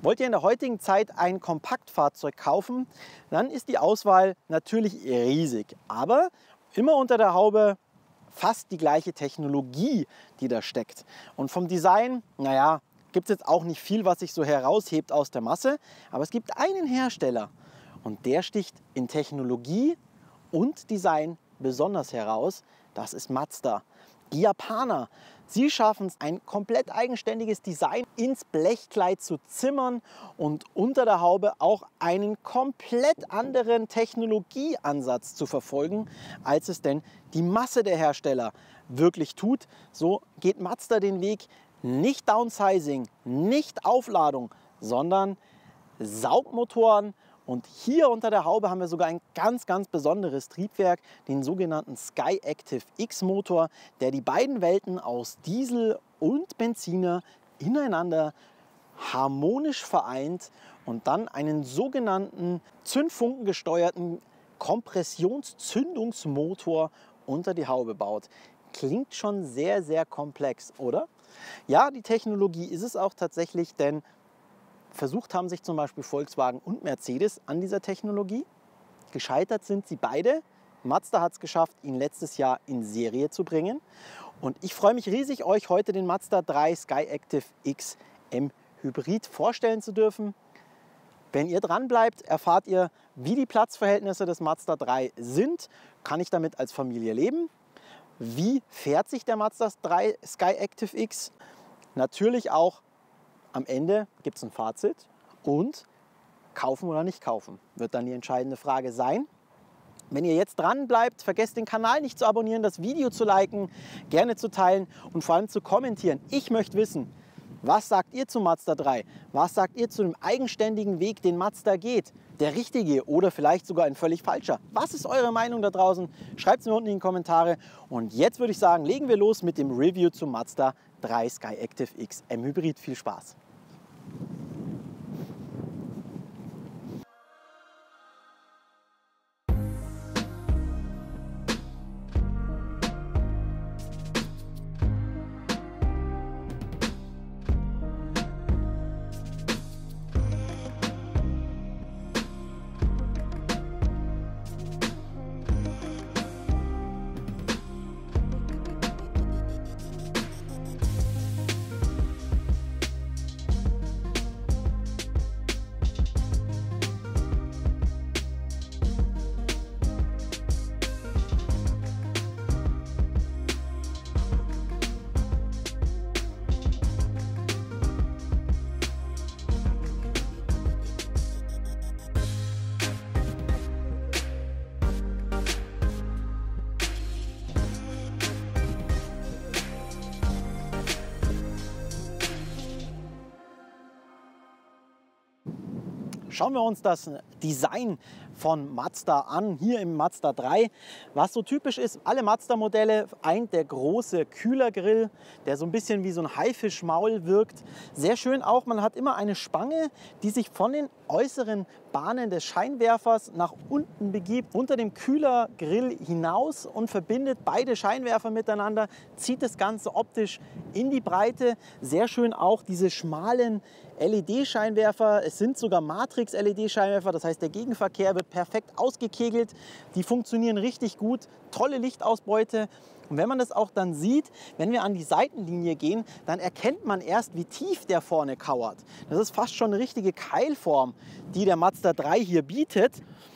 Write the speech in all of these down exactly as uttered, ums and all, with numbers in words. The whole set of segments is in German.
Wollt ihr in der heutigen Zeit ein Kompaktfahrzeug kaufen, dann ist die Auswahl natürlich riesig. Aber immer unter der Haube fast die gleiche Technologie, die da steckt. Und vom Design, naja, gibt es jetzt auch nicht viel, was sich so heraushebt aus der Masse. Aber es gibt einen Hersteller und der sticht in Technologie und Design besonders heraus. Das ist Mazda. Die Japaner, sie schaffen es, ein komplett eigenständiges Design ins Blechkleid zu zimmern und unter der Haube auch einen komplett anderen Technologieansatz zu verfolgen, als es denn die Masse der Hersteller wirklich tut. So geht Mazda den Weg, nicht Downsizing, nicht Aufladung, sondern Saugmotoren. Und hier unter der Haube haben wir sogar ein ganz, ganz besonderes Triebwerk, den sogenannten Skyactiv X Motor, der die beiden Welten aus Diesel und Benziner ineinander harmonisch vereint und dann einen sogenannten zündfunkengesteuerten Kompressionszündungsmotor unter die Haube baut. Klingt schon sehr, sehr komplex, oder? Ja, die Technologie ist es auch tatsächlich, denn versucht haben sich zum Beispiel Volkswagen und Mercedes an dieser Technologie. Gescheitert sind sie beide. Mazda hat es geschafft, ihn letztes Jahr in Serie zu bringen. Und ich freue mich riesig, euch heute den Mazda drei Skyactiv X M Hybrid vorstellen zu dürfen. Wenn ihr dran bleibt, erfahrt ihr, wie die Platzverhältnisse des Mazda drei sind. Kann ich damit als Familie leben? Wie fährt sich der Mazda drei Skyactiv X? Natürlich auch, am Ende gibt es ein Fazit und kaufen oder nicht kaufen, wird dann die entscheidende Frage sein. Wenn ihr jetzt dran bleibt, vergesst den Kanal nicht zu abonnieren, das Video zu liken, gerne zu teilen und vor allem zu kommentieren. Ich möchte wissen, was sagt ihr zu Mazda drei? Was sagt ihr zu dem eigenständigen Weg, den Mazda geht? Der richtige oder vielleicht sogar ein völlig falscher? Was ist eure Meinung da draußen? Schreibt es mir unten in die Kommentare. Und jetzt würde ich sagen, legen wir los mit dem Review zum Mazda drei Skyactiv X M Hybrid. Viel Spaß! Schauen wir uns das Design von Mazda an, hier im Mazda drei. Was so typisch ist, alle Mazda-Modelle eint der große Kühlergrill, der so ein bisschen wie so ein Haifischmaul wirkt. Sehr schön auch, man hat immer eine Spange, die sich von den äußeren Bahnen des Scheinwerfers nach unten begibt, unter dem Kühlergrill hinaus und verbindet beide Scheinwerfer miteinander, zieht das Ganze optisch in die Breite. Sehr schön auch diese schmalen L E D-Scheinwerfer, es sind sogar Matrix-L E D-Scheinwerfer, das heißt der Gegenverkehr wird perfekt ausgekegelt, die funktionieren richtig gut, tolle Lichtausbeute. Und wenn man das auch dann sieht, wenn wir an die Seitenlinie gehen, dann erkennt man erst, wie tief der vorne kauert. Das ist fast schon eine richtige Keilform, die der Mazda drei hier bietet.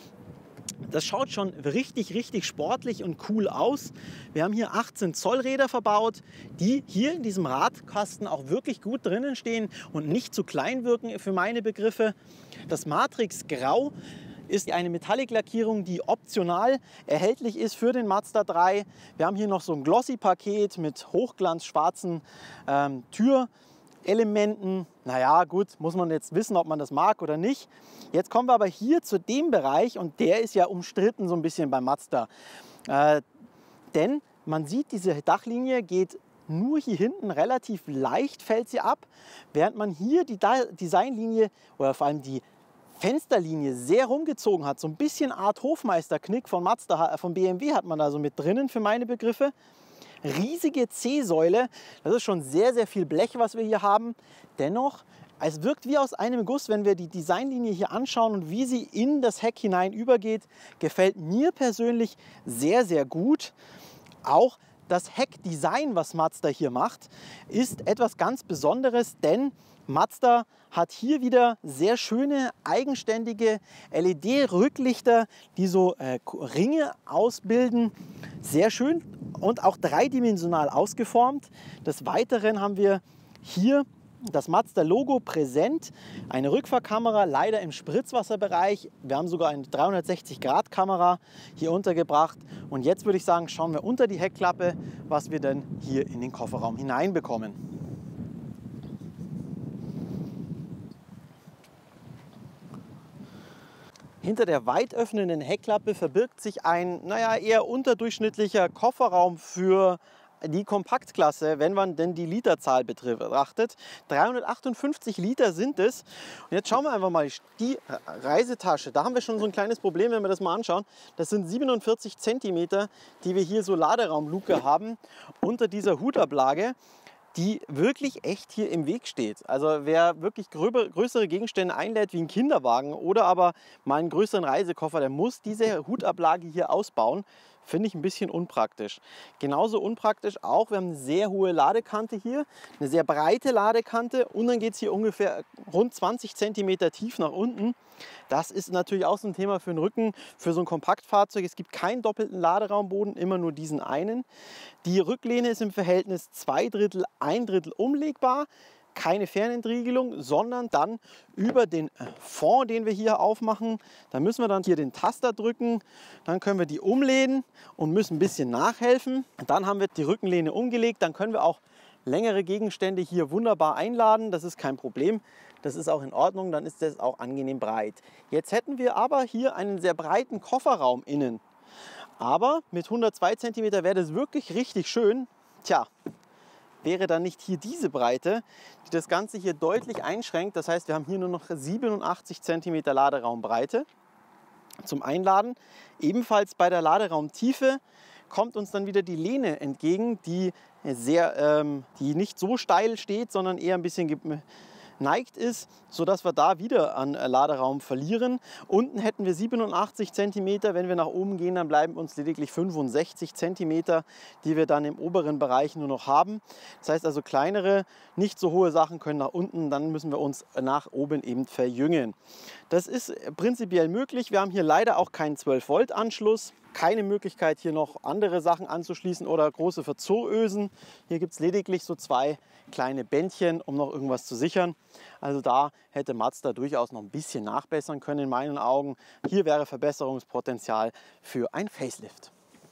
Das schaut schon richtig, richtig sportlich und cool aus. Wir haben hier achtzehn Zoll Räder verbaut, die hier in diesem Radkasten auch wirklich gut drinnen stehen und nicht zu klein wirken für meine Begriffe. Das Matrix Grau ist eine Metallic-Lackierung, die optional erhältlich ist für den Mazda drei. Wir haben hier noch so ein Glossy-Paket mit hochglanzschwarzen ähm, Türelementen. Naja, gut, muss man jetzt wissen, ob man das mag oder nicht. Jetzt kommen wir aber hier zu dem Bereich und der ist ja umstritten so ein bisschen bei Mazda. Äh, denn man sieht, diese Dachlinie geht nur hier hinten relativ leicht, fällt sie ab, während man hier die Designlinie oder vor allem die Fensterlinie sehr rumgezogen hat. So ein bisschen Art Hofmeisterknick von Mazda, von B M W hat man da so mit drinnen für meine Begriffe. Riesige C-Säule, das ist schon sehr, sehr viel Blech, was wir hier haben. Dennoch Es wirkt wie aus einem Guss, wenn wir die Designlinie hier anschauen und wie sie in das Heck hinein übergeht. Gefällt mir persönlich sehr, sehr gut. Auch das Heckdesign, was Mazda hier macht, ist etwas ganz Besonderes, denn Mazda hat hier wieder sehr schöne, eigenständige L E D-Rücklichter, die so äh, Ringe ausbilden. Sehr schön und auch dreidimensional ausgeformt. Des Weiteren haben wir hier das Mazda-Logo präsent, eine Rückfahrkamera, leider im Spritzwasserbereich. Wir haben sogar eine dreihundertsechzig Grad Kamera hier untergebracht. Und jetzt würde ich sagen, schauen wir unter die Heckklappe, was wir denn hier in den Kofferraum hineinbekommen. Hinter der weit öffnenden Heckklappe verbirgt sich ein, naja, eher unterdurchschnittlicher Kofferraum für die Kompaktklasse, wenn man denn die Literzahl betrachtet. dreihundertachtundfünfzig Liter sind es. Und jetzt schauen wir einfach mal die Reisetasche. Da haben wir schon so ein kleines Problem, wenn wir das mal anschauen. Das sind siebenundvierzig Zentimeter, die wir hier so Laderaumluke haben unter dieser Hutablage, die wirklich echt hier im Weg steht. Also wer wirklich gröber, größere Gegenstände einlädt wie ein Kinderwagen oder aber mal einen größeren Reisekoffer, der muss diese Hutablage hier ausbauen. Finde ich ein bisschen unpraktisch. Genauso unpraktisch auch, wir haben eine sehr hohe Ladekante hier, eine sehr breite Ladekante und dann geht es hier ungefähr rund zwanzig Zentimeter tief nach unten. Das ist natürlich auch so ein Thema für den Rücken, für so ein Kompaktfahrzeug. Es gibt keinen doppelten Laderaumboden, immer nur diesen einen. Die Rücklehne ist im Verhältnis zwei Drittel, ein Drittel umlegbar. Keine Fernentriegelung, sondern dann über den Fond, den wir hier aufmachen. Da müssen wir dann hier den Taster drücken, dann können wir die umlehnen und müssen ein bisschen nachhelfen. Dann haben wir die Rückenlehne umgelegt, dann können wir auch längere Gegenstände hier wunderbar einladen. Das ist kein Problem, das ist auch in Ordnung, dann ist das auch angenehm breit. Jetzt hätten wir aber hier einen sehr breiten Kofferraum innen. Aber mit hundertzwei Zentimeter wäre das wirklich richtig schön. Tja, wäre dann nicht hier diese Breite, die das Ganze hier deutlich einschränkt. Das heißt, wir haben hier nur noch siebenundachtzig Zentimeter Laderaumbreite zum Einladen. Ebenfalls bei der Laderaumtiefe kommt uns dann wieder die Lehne entgegen, die, sehr, ähm, die nicht so steil steht, sondern eher ein bisschen neigt ist, sodass wir da wieder an Laderaum verlieren. Unten hätten wir siebenundachtzig Zentimeter, wenn wir nach oben gehen, dann bleiben uns lediglich fünfundsechzig Zentimeter, die wir dann im oberen Bereich nur noch haben. Das heißt also kleinere, nicht so hohe Sachen können nach unten, dann müssen wir uns nach oben eben verjüngen. Das ist prinzipiell möglich. Wir haben hier leider auch keinen zwölf Volt Anschluss. Keine Möglichkeit, hier noch andere Sachen anzuschließen oder große Verzurösen. Hier gibt es lediglich so zwei kleine Bändchen, um noch irgendwas zu sichern. Also da hätte Mazda durchaus noch ein bisschen nachbessern können in meinen Augen. Hier wäre Verbesserungspotenzial für ein Facelift.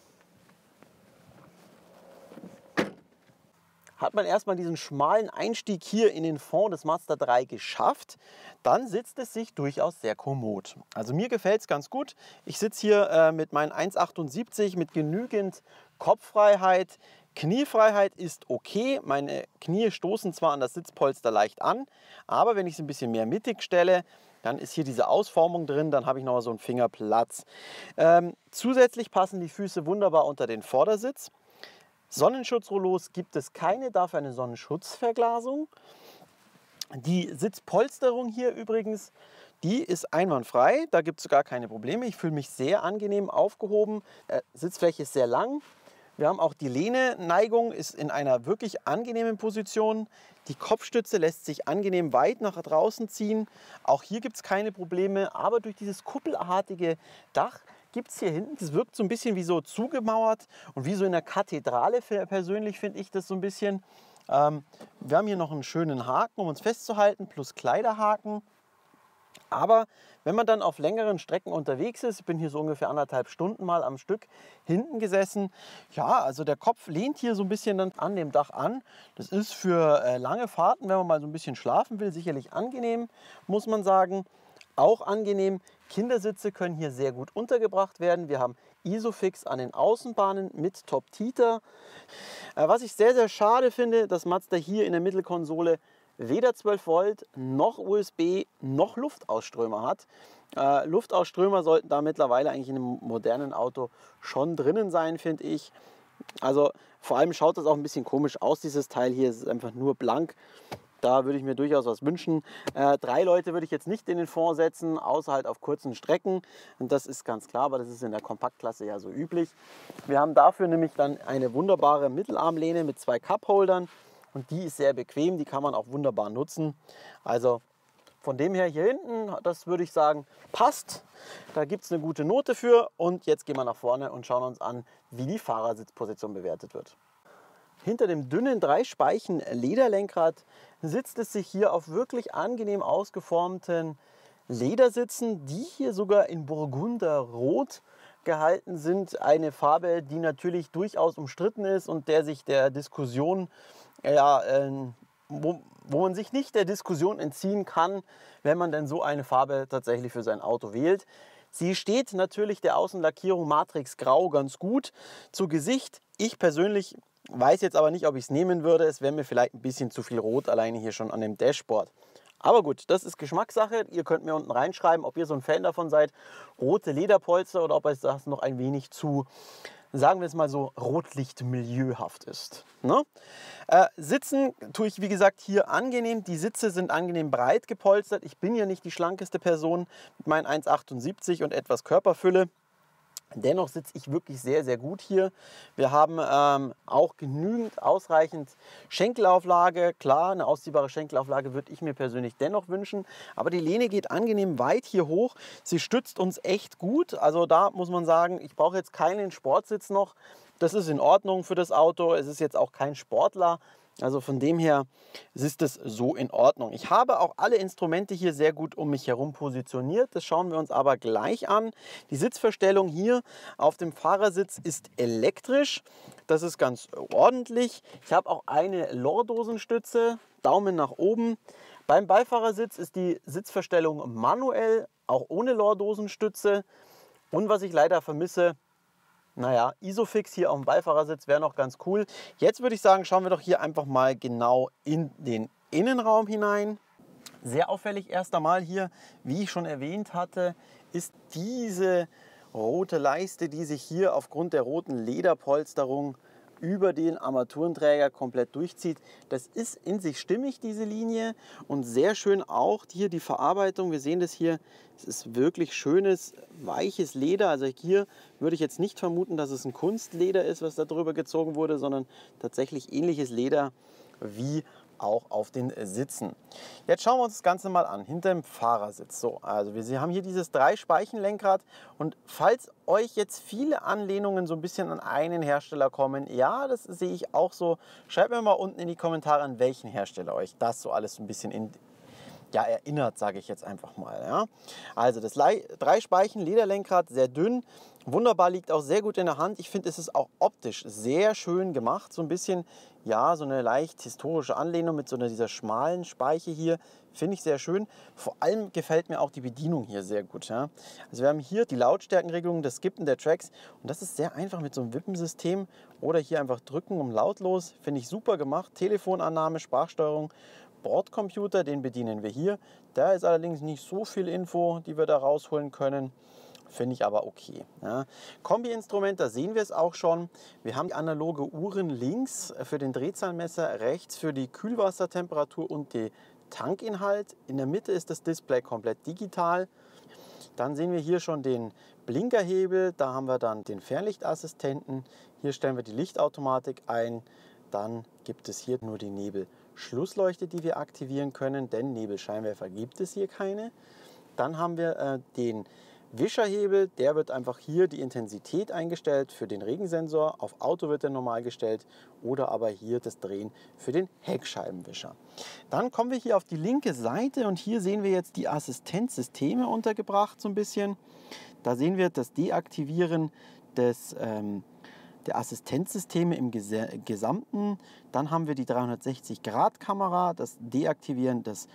Hat man erstmal diesen schmalen Einstieg hier in den Fond des Mazda drei geschafft, dann sitzt es sich durchaus sehr kommod. Also mir gefällt es ganz gut. Ich sitze hier äh, mit meinen eins Komma achtundsiebzig mit genügend Kopffreiheit. Kniefreiheit ist okay. Meine Knie stoßen zwar an das Sitzpolster leicht an, aber wenn ich es ein bisschen mehr mittig stelle, dann ist hier diese Ausformung drin, dann habe ich noch so einen Fingerplatz. Ähm, zusätzlich passen die Füße wunderbar unter den Vordersitz. Sonnenschutzrollos gibt es keine, dafür eine Sonnenschutzverglasung. Die Sitzpolsterung hier übrigens, die ist einwandfrei, da gibt es gar keine Probleme. Ich fühle mich sehr angenehm aufgehoben. Äh, Sitzfläche ist sehr lang. Wir haben auch die Lehne-Neigung, ist in einer wirklich angenehmen Position. Die Kopfstütze lässt sich angenehm weit nach draußen ziehen. Auch hier gibt es keine Probleme, aber durch dieses kuppelartige Dach gibt es hier hinten, das wirkt so ein bisschen wie so zugemauert und wie so in der Kathedrale. Persönlich finde ich das so ein bisschen. Ähm, wir haben hier noch einen schönen Haken, um uns festzuhalten, plus Kleiderhaken. Aber wenn man dann auf längeren Strecken unterwegs ist, ich bin hier so ungefähr anderthalb Stunden mal am Stück hinten gesessen, ja, also der Kopf lehnt hier so ein bisschen dann an dem Dach an. Das ist für äh, lange Fahrten, wenn man mal so ein bisschen schlafen will, sicherlich angenehm, muss man sagen. Auch angenehm, Kindersitze können hier sehr gut untergebracht werden. Wir haben Isofix an den Außenbahnen mit Top-Titer. Äh, was ich sehr, sehr schade finde, dass Mazda hier in der Mittelkonsole weder zwölf Volt noch U S B noch Luftausströmer hat. Äh, Luftausströmer sollten da mittlerweile eigentlich in einem modernen Auto schon drinnen sein, finde ich. Also vor allem schaut das auch ein bisschen komisch aus, dieses Teil hier. Es ist einfach nur blank. Da würde ich mir durchaus was wünschen. Äh, drei Leute würde ich jetzt nicht in den Fond setzen, außer halt auf kurzen Strecken. Und das ist ganz klar, aber das ist in der Kompaktklasse ja so üblich. Wir haben dafür nämlich dann eine wunderbare Mittelarmlehne mit zwei Cupholdern. Und die ist sehr bequem, die kann man auch wunderbar nutzen. Also von dem her hier hinten, das würde ich sagen, passt. Da gibt es eine gute Note für. Und jetzt gehen wir nach vorne und schauen uns an, wie die Fahrersitzposition bewertet wird. Hinter dem dünnen Drei-Speichen Lederlenkrad sitzt es sich hier auf wirklich angenehm ausgeformten Ledersitzen, die hier sogar in Burgunderrot gehalten sind. Eine Farbe, die natürlich durchaus umstritten ist und der sich der Diskussion, ja, äh, wo, wo man sich nicht der Diskussion entziehen kann, wenn man denn so eine Farbe tatsächlich für sein Auto wählt. Sie steht natürlich der Außenlackierung Matrix Grau ganz gut zu Gesicht. Ich persönlich weiß jetzt aber nicht, ob ich es nehmen würde. Es wäre mir vielleicht ein bisschen zu viel Rot alleine hier schon an dem Dashboard. Aber gut, das ist Geschmackssache. Ihr könnt mir unten reinschreiben, ob ihr so ein Fan davon seid. Rote Lederpolster oder ob euch das noch ein wenig zu, sagen wir es mal so, Rotlicht-milieuhaft ist. Ne? Äh, sitzen tue ich, wie gesagt, hier angenehm. Die Sitze sind angenehm breit gepolstert. Ich bin ja nicht die schlankeste Person mit meinen eins Komma achtundsiebzig und etwas Körperfülle. Dennoch sitze ich wirklich sehr, sehr gut hier. Wir haben ähm, auch genügend ausreichend Schenkelauflage. Klar, eine ausziehbare Schenkelauflage würde ich mir persönlich dennoch wünschen. Aber die Lehne geht angenehm weit hier hoch. Sie stützt uns echt gut. Also da muss man sagen, ich brauche jetzt keinen Sportsitz noch. Das ist in Ordnung für das Auto. Es ist jetzt auch kein Sportler. Also von dem her ist es so in Ordnung. Ich habe auch alle Instrumente hier sehr gut um mich herum positioniert. Das schauen wir uns aber gleich an. Die Sitzverstellung hier auf dem Fahrersitz ist elektrisch. Das ist ganz ordentlich. Ich habe auch eine Lordosenstütze, Daumen nach oben. Beim Beifahrersitz ist die Sitzverstellung manuell, auch ohne Lordosenstütze. Und was ich leider vermisse, naja, Isofix hier auf dem Beifahrersitz wäre noch ganz cool. Jetzt würde ich sagen, schauen wir doch hier einfach mal genau in den Innenraum hinein. Sehr auffällig erst einmal hier, wie ich schon erwähnt hatte, ist diese rote Leiste, die sich hier aufgrund der roten Lederpolsterung über den Armaturenträger komplett durchzieht. Das ist in sich stimmig, diese Linie, und sehr schön auch hier die Verarbeitung. Wir sehen das hier, es ist wirklich schönes, weiches Leder. Also hier würde ich jetzt nicht vermuten, dass es ein Kunstleder ist, was da drüber gezogen wurde, sondern tatsächlich ähnliches Leder wie auch auf den Sitzen. Jetzt schauen wir uns das Ganze mal an, hinter dem Fahrersitz. So, also wir haben hier dieses Drei-Speichen-Lenkrad, und falls euch jetzt viele Anlehnungen so ein bisschen an einen Hersteller kommen, ja, das sehe ich auch so, schreibt mir mal unten in die Kommentare, an welchen Hersteller euch das so alles so ein bisschen in, ja, erinnert, sage ich jetzt einfach mal. Ja. Also das Drei-Speichen-Lederlenkrad, sehr dünn, wunderbar, liegt auch sehr gut in der Hand. Ich finde, es ist auch optisch sehr schön gemacht, so ein bisschen, ja, so eine leicht historische Anlehnung mit so einer dieser schmalen Speiche hier, finde ich sehr schön. Vor allem gefällt mir auch die Bedienung hier sehr gut. Ja. Also wir haben hier die Lautstärkenregelung, das Skippen der Tracks, und das ist sehr einfach mit so einem Wippensystem oder hier einfach drücken um lautlos, finde ich super gemacht. Telefonannahme, Sprachsteuerung, Bordcomputer, den bedienen wir hier. Da ist allerdings nicht so viel Info, die wir da rausholen können. Finde ich aber okay. Ja. Kombi-Instrument, da sehen wir es auch schon. Wir haben die analoge Uhren links für den Drehzahlmesser, rechts für die Kühlwassertemperatur und den Tankinhalt. In der Mitte ist das Display komplett digital. Dann sehen wir hier schon den Blinkerhebel. Da haben wir dann den Fernlichtassistenten. Hier stellen wir die Lichtautomatik ein. Dann gibt es hier nur die Nebelschlussleuchte, die wir aktivieren können, denn Nebelscheinwerfer gibt es hier keine. Dann haben wir äh, den Wischerhebel, der wird einfach hier die Intensität eingestellt für den Regensensor, auf Auto wird er normal gestellt, oder aber hier das Drehen für den Heckscheibenwischer. Dann kommen wir hier auf die linke Seite, und hier sehen wir jetzt die Assistenzsysteme untergebracht so ein bisschen. Da sehen wir das Deaktivieren des, ähm, der Assistenzsysteme im Ges Gesamten. Dann haben wir die dreihundertsechzig Grad Kamera, das Deaktivieren des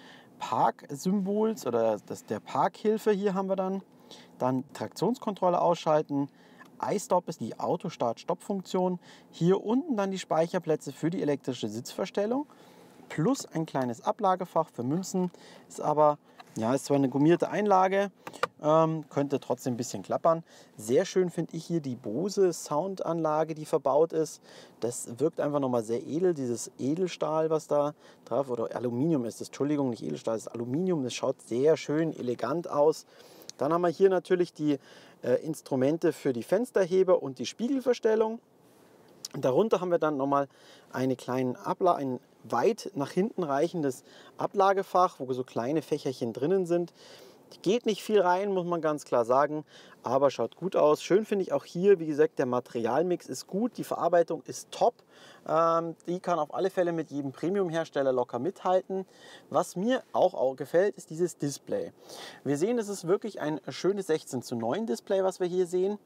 Parksymbols oder das, der Parkhilfe hier haben wir dann. Dann Traktionskontrolle ausschalten. iStop ist die Auto-Start-Stopp-Funktion. Hier unten dann die Speicherplätze für die elektrische Sitzverstellung. Plus ein kleines Ablagefach für Münzen. Ist aber Ja, ist zwar eine gummierte Einlage, ähm, könnte trotzdem ein bisschen klappern. Sehr schön finde ich hier die Bose Soundanlage, die verbaut ist. Das wirkt einfach nochmal sehr edel, dieses Edelstahl, was da drauf, oder Aluminium ist es, Entschuldigung, nicht Edelstahl, das ist Aluminium. Das schaut sehr schön elegant aus. Dann haben wir hier natürlich die äh, Instrumente für die Fensterheber und die Spiegelverstellung. Darunter haben wir dann nochmal eine kleinen Abla ein weit nach hinten reichendes Ablagefach, wo so kleine Fächerchen drinnen sind. Geht nicht viel rein, muss man ganz klar sagen, aber schaut gut aus. Schön finde ich auch hier, wie gesagt, der Materialmix ist gut, die Verarbeitung ist top. Ähm, die kann auf alle Fälle mit jedem Premium-Hersteller locker mithalten. Was mir auch, auch gefällt, ist dieses Display. Wir sehen, es ist wirklich ein schönes sechzehn zu neun Display, was wir hier sehen.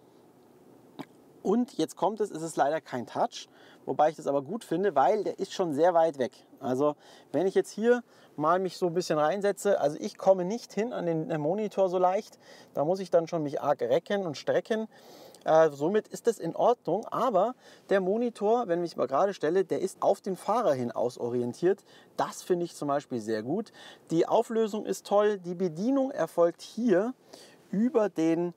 Und jetzt kommt es, es ist leider kein Touch, wobei ich das aber gut finde, weil der ist schon sehr weit weg. Also wenn ich jetzt hier mal mich so ein bisschen reinsetze, also ich komme nicht hin an den Monitor so leicht, da muss ich dann schon mich arg recken und strecken. Äh, somit ist das in Ordnung, aber der Monitor, wenn ich mal gerade stelle, der ist auf den Fahrer hin ausorientiert. Das finde ich zum Beispiel sehr gut. Die Auflösung ist toll, die Bedienung erfolgt hier über den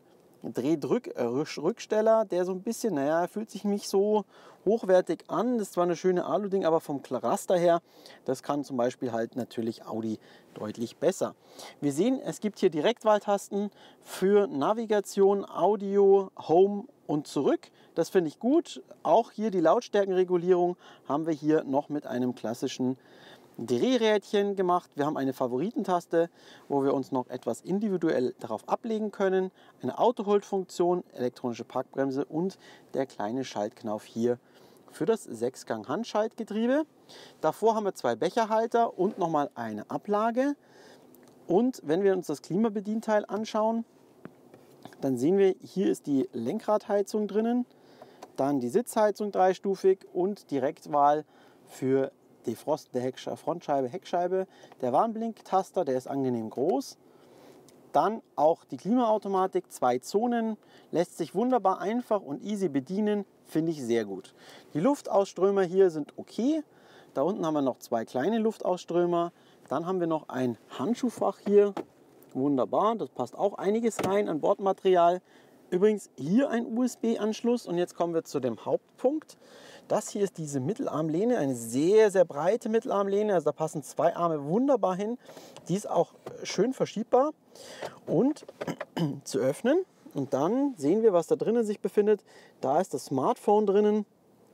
Drehdrück-Rücksteller, der so ein bisschen, naja, fühlt sich nicht so hochwertig an. Das ist zwar eine schöne Alu-Ding, aber vom Raster her, das kann zum Beispiel halt natürlich Audi deutlich besser. Wir sehen, es gibt hier Direktwahltasten für Navigation, Audio, Home und zurück. Das finde ich gut. Auch hier die Lautstärkenregulierung haben wir hier noch mit einem klassischen Drehrädchen gemacht. Wir haben eine Favoritentaste, wo wir uns noch etwas individuell darauf ablegen können. Eine Auto-Hold-Funktion, elektronische Parkbremse und der kleine Schaltknauf hier für das Sechsgang-Handschaltgetriebe. Davor haben wir zwei Becherhalter und nochmal eine Ablage. Und wenn wir uns das Klimabedienteil anschauen, dann sehen wir, hier ist die Lenkradheizung drinnen, dann die Sitzheizung dreistufig und Direktwahl für defrostende Heckscheibe, Frontscheibe, Heckscheibe. Der Warnblinktaster, der ist angenehm groß. Dann auch die Klimaautomatik, zwei Zonen, lässt sich wunderbar einfach und easy bedienen, finde ich sehr gut. Die Luftausströmer hier sind okay. Da unten haben wir noch zwei kleine Luftausströmer. Dann haben wir noch ein Handschuhfach hier, wunderbar, das passt auch einiges rein an Bordmaterial. Übrigens hier ein U S B-Anschluss und jetzt kommen wir zu dem Hauptpunkt. Das hier ist diese Mittelarmlehne, eine sehr, sehr breite Mittelarmlehne. Also da passen zwei Arme wunderbar hin. Die ist auch schön verschiebbar und zu öffnen. Und dann sehen wir, was da drinnen sich befindet. Da ist das Smartphone drinnen.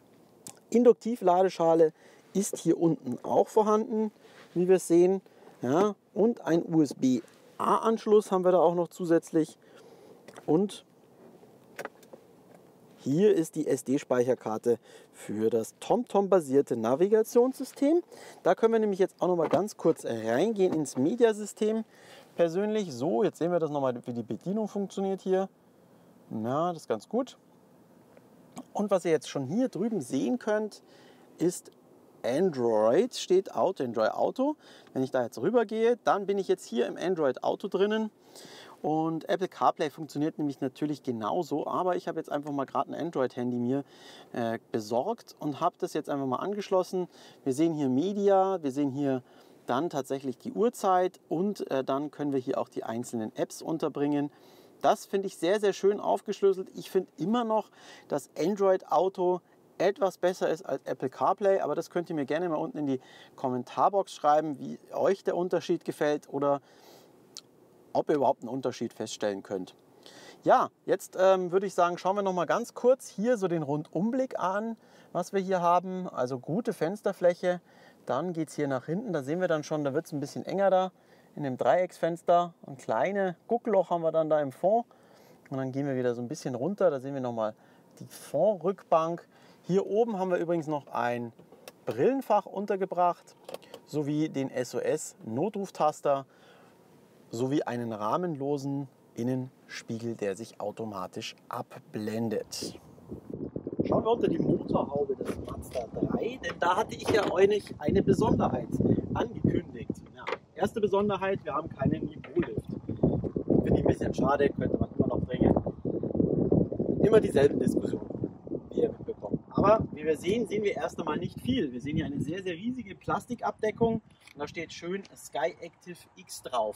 Induktivladeschale ist hier unten auch vorhanden, wie wir es sehen. Ja, und ein U S B A-Anschluss haben wir da auch noch zusätzlich. Und hier ist die S D-Speicherkarte für das TomTom-basierte Navigationssystem. Da können wir nämlich jetzt auch noch mal ganz kurz reingehen ins Mediasystem. Persönlich so, jetzt sehen wir das noch mal, wie die Bedienung funktioniert hier. Na, das ist ganz gut. Und was ihr jetzt schon hier drüben sehen könnt, ist Android, steht Auto, Android Auto. Wenn ich da jetzt rüber gehe, dann bin ich jetzt hier im Android Auto drinnen. Und Apple CarPlay funktioniert nämlich natürlich genauso, aber ich habe jetzt einfach mal gerade ein Android-Handy mir äh, besorgt und habe das jetzt einfach mal angeschlossen. Wir sehen hier Media, wir sehen hier dann tatsächlich die Uhrzeit und äh, dann können wir hier auch die einzelnen Apps unterbringen. Das finde ich sehr, sehr schön aufgeschlüsselt. Ich finde immer noch, dass Android Auto etwas besser ist als Apple CarPlay, aber das könnt ihr mir gerne mal unten in die Kommentarbox schreiben, wie euch der Unterschied gefällt oder ob ihr überhaupt einen Unterschied feststellen könnt. Ja, jetzt ähm, würde ich sagen, schauen wir noch mal ganz kurz hier so den Rundumblick an, was wir hier haben. Also gute Fensterfläche. Dann geht es hier nach hinten. Da sehen wir dann schon, da wird es ein bisschen enger da in dem Dreiecksfenster. Ein kleines Guckloch haben wir dann da im Fond. Und dann gehen wir wieder so ein bisschen runter. Da sehen wir noch mal die Fondrückbank. Hier oben haben wir übrigens noch ein Brillenfach untergebracht, sowie den S O S-Notruftaster, sowie einen rahmenlosen Innenspiegel, der sich automatisch abblendet. Schauen wir unter die Motorhaube des Mazda drei, denn da hatte ich ja euch eine Besonderheit angekündigt. Ja, erste Besonderheit, wir haben keinen Niveaulift. Finde ich ein bisschen schade, könnte man immer noch bringen. Immer dieselben Diskussionen, wie ihr mitbekommt. Aber wie wir sehen, sehen wir erst einmal nicht viel. Wir sehen hier eine sehr, sehr riesige Plastikabdeckung und da steht schön Sky Active X drauf.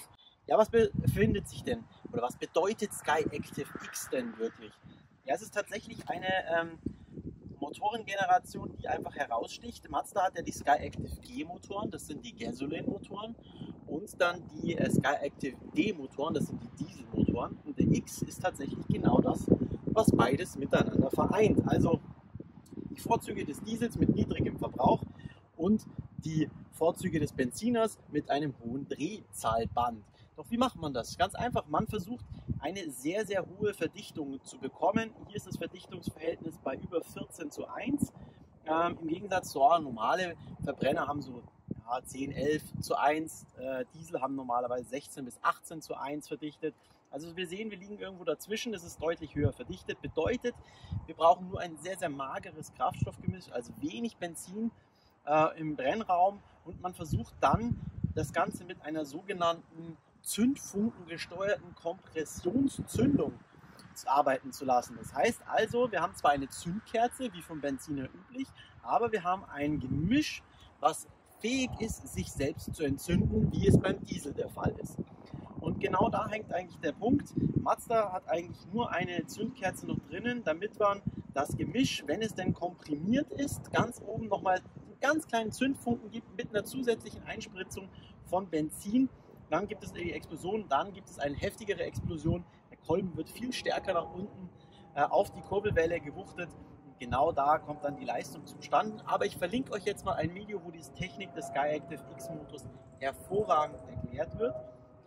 Ja, was befindet sich denn oder was bedeutet Skyactiv X denn wirklich? Ja, es ist tatsächlich eine ähm, Motorengeneration, die einfach heraussticht. Mazda hat ja die Skyactiv G Motoren, das sind die Gasoline-Motoren, und dann die äh, Skyactiv D Motoren, das sind die Dieselmotoren. Und der X ist tatsächlich genau das, was beides miteinander vereint. Also die Vorzüge des Diesels mit niedrigem Verbrauch und die Vorzüge des Benziners mit einem hohen Drehzahlband. Doch wie macht man das? Ganz einfach, man versucht eine sehr, sehr hohe Verdichtung zu bekommen. Hier ist das Verdichtungsverhältnis bei über vierzehn zu eins. Ähm, Im Gegensatz zu oh, normale Verbrenner haben so ja, zehn, elf zu eins. Äh, Diesel haben normalerweise sechzehn bis achtzehn zu eins verdichtet. Also wir sehen, wir liegen irgendwo dazwischen. Das ist deutlich höher verdichtet. Bedeutet, wir brauchen nur ein sehr, sehr mageres Kraftstoffgemisch, also wenig Benzin äh, im Brennraum. Und man versucht dann, das Ganze mit einer sogenannten zündfunkengesteuerten Kompressionszündung arbeiten zu lassen. Das heißt also, wir haben zwar eine Zündkerze, wie vom Benziner üblich, aber wir haben ein Gemisch, was fähig ist, sich selbst zu entzünden, wie es beim Diesel der Fall ist. Und genau da hängt eigentlich der Punkt. Mazda hat eigentlich nur eine Zündkerze noch drinnen, damit man das Gemisch, wenn es denn komprimiert ist, ganz oben nochmal einen ganz kleinen Zündfunken gibt mit einer zusätzlichen Einspritzung von Benzin. Dann gibt es die Explosion, dann gibt es eine heftigere Explosion. Der Kolben wird viel stärker nach unten äh, auf die Kurbelwelle gewuchtet. Und genau da kommt dann die Leistung zustande. Aber ich verlinke euch jetzt mal ein Video, wo die Technik des Skyactiv X Motors hervorragend erklärt wird.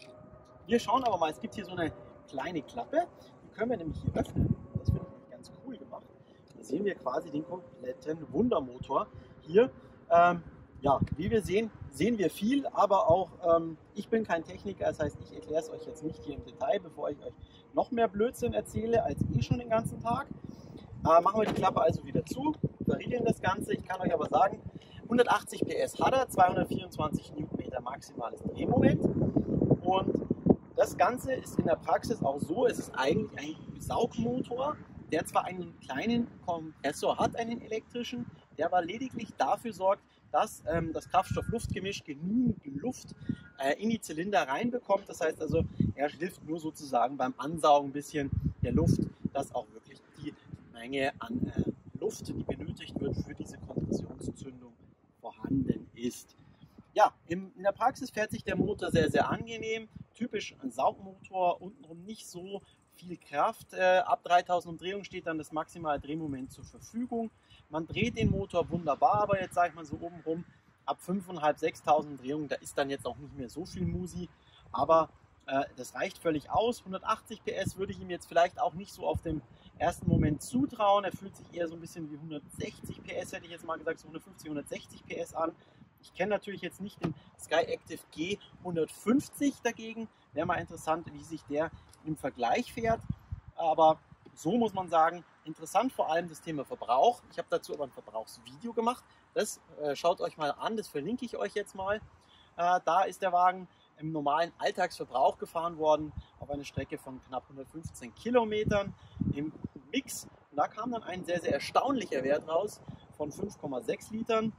Wir schauen aber mal, es gibt hier so eine kleine Klappe, die können wir nämlich hier öffnen. Das finde ich ganz cool gemacht. Da sehen wir quasi den kompletten Wundermotor hier. Ähm, Ja, wie wir sehen, sehen wir viel, aber auch ähm, ich bin kein Techniker, das heißt, ich erkläre es euch jetzt nicht hier im Detail, bevor ich euch noch mehr Blödsinn erzähle, als eh schon den ganzen Tag. Äh, machen wir die Klappe also wieder zu, verriegeln das Ganze. Ich kann euch aber sagen, hundertachtzig P S hat er, zweihundertvierundzwanzig Newtonmeter maximales Drehmoment, und das Ganze ist in der Praxis auch so, es ist eigentlich ein Saugmotor, der zwar einen kleinen Kompressor hat, einen elektrischen, der aber lediglich dafür sorgt, dass ähm, das Kraftstoff-Luft-Gemisch genügend Luft äh, in die Zylinder reinbekommt. Das heißt also, er hilft nur sozusagen beim Ansaugen ein bisschen der Luft, dass auch wirklich die Menge an äh, Luft, die benötigt wird für diese Kompressionszündung, vorhanden ist. Ja, im, in der Praxis fährt sich der Motor sehr, sehr angenehm. Typisch ein Saugmotor, untenrum nicht so viel Kraft. Äh, ab dreitausend Umdrehungen steht dann das maximale Drehmoment zur Verfügung. Man dreht den Motor wunderbar, aber jetzt sage ich mal so oben rum, ab fünftausendfünfhundert, sechstausend Umdrehungen, da ist dann jetzt auch nicht mehr so viel Musi, aber äh, das reicht völlig aus. hundertachtzig P S würde ich ihm jetzt vielleicht auch nicht so auf dem ersten Moment zutrauen. Er fühlt sich eher so ein bisschen wie hundertsechzig P S, hätte ich jetzt mal gesagt, so hundertfünfzig, hundertsechzig P S an. Ich kenne natürlich jetzt nicht den Skyactiv G hundertfünfzig dagegen. Wäre mal interessant, wie sich der im Vergleich fährt, aber so muss man sagen, interessant vor allem das Thema Verbrauch. Ich habe dazu aber ein Verbrauchsvideo gemacht. Das äh, schaut euch mal an, das verlinke ich euch jetzt mal. Äh, da ist der Wagen im normalen Alltagsverbrauch gefahren worden, auf eine Strecke von knapp hundertfünfzehn Kilometern im Mix. Und da kam dann ein sehr, sehr erstaunlicher Wert raus von fünf Komma sechs Litern.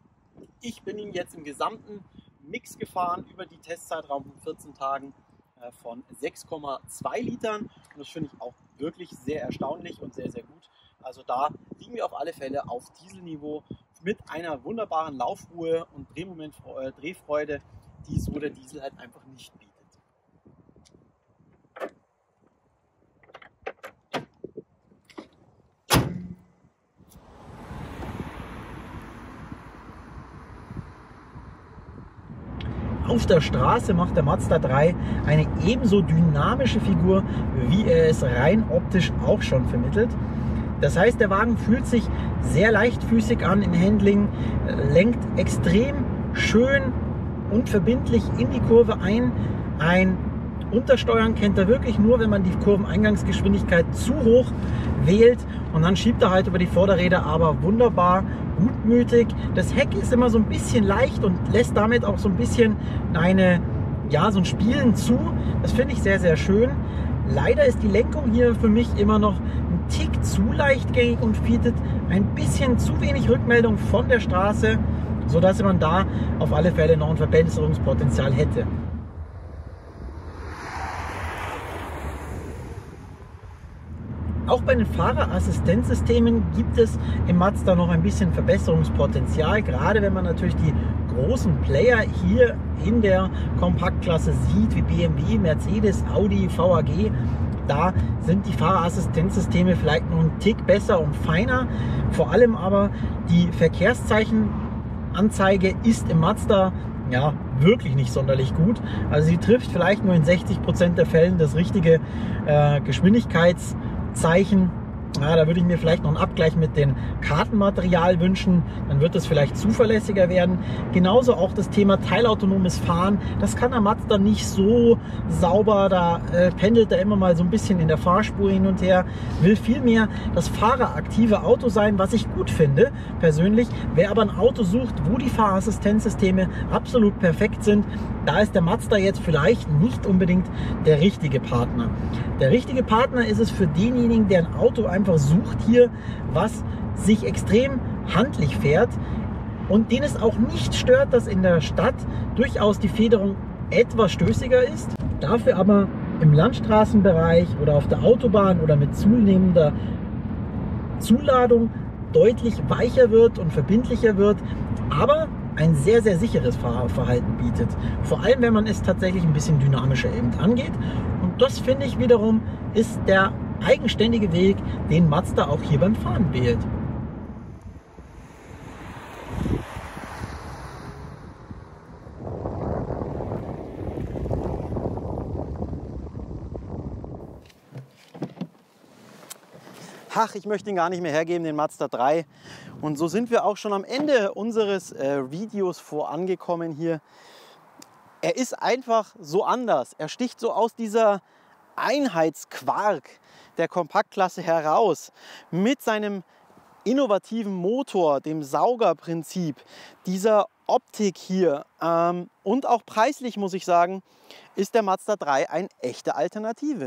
Ich bin ihn jetzt im gesamten Mix gefahren über die Testzeitraum von vierzehn Tagen äh, von sechs Komma zwei Litern. Und das finde ich auch wirklich sehr erstaunlich und sehr, sehr gut. Also da liegen wir auf alle Fälle auf Dieselniveau mit einer wunderbaren Laufruhe und Drehmoment, äh, Drehfreude, die so der Diesel halt einfach nicht bietet. Auf der Straße macht der Mazda drei eine ebenso dynamische Figur, wie er es rein optisch auch schon vermittelt. Das heißt, der Wagen fühlt sich sehr leichtfüßig an im Handling, lenkt extrem schön und verbindlich in die Kurve ein. Ein Untersteuern kennt er wirklich nur, wenn man die Kurveneingangsgeschwindigkeit zu hoch wählt, und dann schiebt er halt über die Vorderräder aber wunderbar gutmütig. Das Heck ist immer so ein bisschen leicht und lässt damit auch so ein bisschen eine, ja, so ein Spielen zu. Das finde ich sehr, sehr schön. Leider ist die Lenkung hier für mich immer noch ein Tick zu leichtgängig und bietet ein bisschen zu wenig Rückmeldung von der Straße, sodass man da auf alle Fälle noch ein Verbesserungspotenzial hätte. Auch bei den Fahrerassistenzsystemen gibt es im Mazda noch ein bisschen Verbesserungspotenzial, gerade wenn man natürlich die großen Player hier in der Kompaktklasse sieht, wie B M W, Mercedes, Audi, V A G. Da sind die Fahrerassistenzsysteme vielleicht noch einen Tick besser und feiner. Vor allem aber die Verkehrszeichenanzeige ist im Mazda ja wirklich nicht sonderlich gut. Also sie trifft vielleicht nur in sechzig Prozent der Fällen das richtige äh, Geschwindigkeitszeichen. Ja, da würde ich mir vielleicht noch einen Abgleich mit dem Kartenmaterial wünschen, dann wird es vielleicht zuverlässiger werden. Genauso auch das Thema teilautonomes Fahren, das kann der Mazda nicht so sauber, da äh, pendelt er immer mal so ein bisschen in der Fahrspur hin und her, will vielmehr das fahreraktive Auto sein, was ich gut finde persönlich. Wer aber ein Auto sucht, wo die Fahrassistenzsysteme absolut perfekt sind, da ist der Mazda jetzt vielleicht nicht unbedingt der richtige Partner. Der richtige Partner ist es für denjenigen, der ein Auto einfach sucht hier, was sich extrem handlich fährt und den es auch nicht stört, dass in der Stadt durchaus die Federung etwas stößiger ist, dafür aber im Landstraßenbereich oder auf der Autobahn oder mit zunehmender Zuladung deutlich weicher wird und verbindlicher wird, aber ein sehr, sehr sicheres Fahrverhalten bietet. Vor allem, wenn man es tatsächlich ein bisschen dynamischer eben angeht. Und das, finde ich wiederum, ist der eigenständige Weg, den Mazda auch hier beim Fahren wählt. Ach, ich möchte ihn gar nicht mehr hergeben, den Mazda drei. Und so sind wir auch schon am Ende unseres äh, Videos vorangekommen hier. Er ist einfach so anders. Er sticht so aus dieser Einheitsquark der Kompaktklasse heraus. Mit seinem innovativen Motor, dem Saugerprinzip, dieser Optik hier ähm, und auch preislich, muss ich sagen, ist der Mazda drei eine echte Alternative.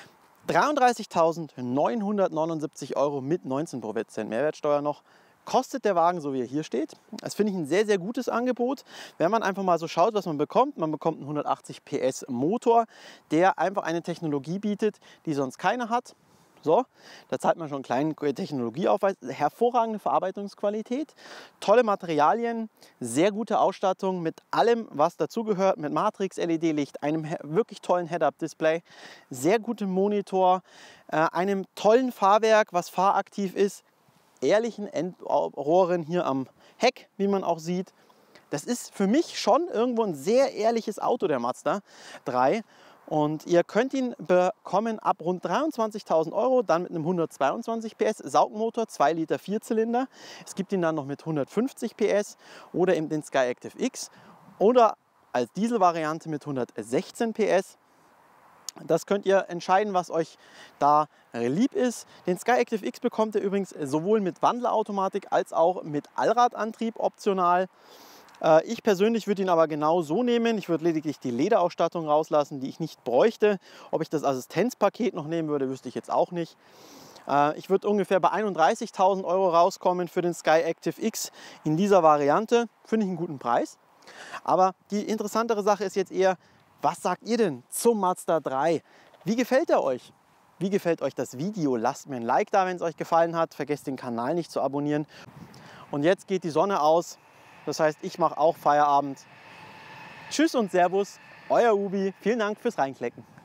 dreiunddreißigtausendneunhundertneunundsiebzig Euro mit neunzehn Prozent Mehrwertsteuer noch kostet der Wagen, so wie er hier steht. Das finde ich ein sehr, sehr gutes Angebot. Wenn man einfach mal so schaut, was man bekommt, man bekommt einen hundertachtzig P S Motor, der einfach eine Technologie bietet, die sonst keine hat. So, da zahlt man schon einen kleinen Technologieaufweis, hervorragende Verarbeitungsqualität, tolle Materialien, sehr gute Ausstattung mit allem, was dazugehört, mit Matrix-L E D-Licht, einem wirklich tollen Head-Up-Display, sehr gutem Monitor, äh, einem tollen Fahrwerk, was fahraktiv ist, ehrlichen Endrohren hier am Heck, wie man auch sieht. Das ist für mich schon irgendwo ein sehr ehrliches Auto, der Mazda drei. Und ihr könnt ihn bekommen ab rund dreiundzwanzigtausend Euro, dann mit einem hundertzweiundzwanzig P S Saugmotor, zwei Liter Vierzylinder. Es gibt ihn dann noch mit hundertfünfzig P S oder eben den Skyactiv X oder als Dieselvariante mit hundertsechzehn P S. Das könnt ihr entscheiden, was euch da lieb ist. Den Skyactiv X bekommt ihr übrigens sowohl mit Wandlerautomatik als auch mit Allradantrieb optional. Ich persönlich würde ihn aber genau so nehmen. Ich würde lediglich die Lederausstattung rauslassen, die ich nicht bräuchte. Ob ich das Assistenzpaket noch nehmen würde, wüsste ich jetzt auch nicht. Ich würde ungefähr bei einunddreißigtausend Euro rauskommen für den Skyactiv X in dieser Variante. Finde ich einen guten Preis. Aber die interessantere Sache ist jetzt eher, was sagt ihr denn zum Mazda drei? Wie gefällt er euch? Wie gefällt euch das Video? Lasst mir ein Like da, wenn es euch gefallen hat. Vergesst den Kanal nicht zu abonnieren. Und jetzt geht die Sonne aus. Das heißt, ich mache auch Feierabend. Tschüss und Servus, euer Ubi. Vielen Dank fürs Reinklicken.